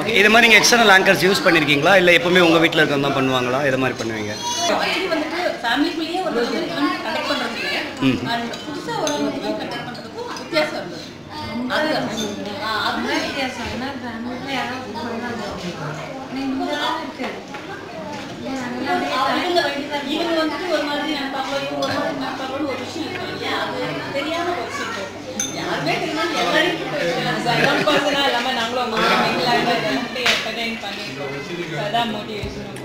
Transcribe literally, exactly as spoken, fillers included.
Okay, இது மாதிரி நீங்கள் எக்ஸ்டர்னல் ஆங்கர்ஸ் யூஸ் பண்ணியிருக்கீங்களா இல்லை எப்போவுமே உங்கள் வீட்டில் இருக்கிறது தான் பண்ணுவாங்களா? எது மாதிரி பண்ணுவீங்க? ஃபேமிலிக்குள்ளேயே ஒரு ஈவென்ட் கண்டக்ட் பண்ணுறதுக்கு அண்ட் புதுசாக ஒரு ஈவென்ட் கண்டக்ட் பண்ணுறதுக்கும் வித்தியாசம் இருந்தது. அது அதுதான் வித்தியாசம். ஏன்னா ஃபேமிலியில் யாராவது பண்ணுறாங்க இவங்க வந்துட்டு ஒரு மாதிரி நினைப்பாங்களோ இவங்க ஒரு மாதிரி நினைப்பாங்களோன்னு ஒரு விஷயம் இருக்கு இல்லையா? அது தெரியாமல் போச்சு. யாருமே தெரியும் எல்லாரும் பர்சனாக இல்லாமல் நாங்களும் என்டர்டெயின் பண்ணிட்டோம். அதான் மோட்டிவேஷன்.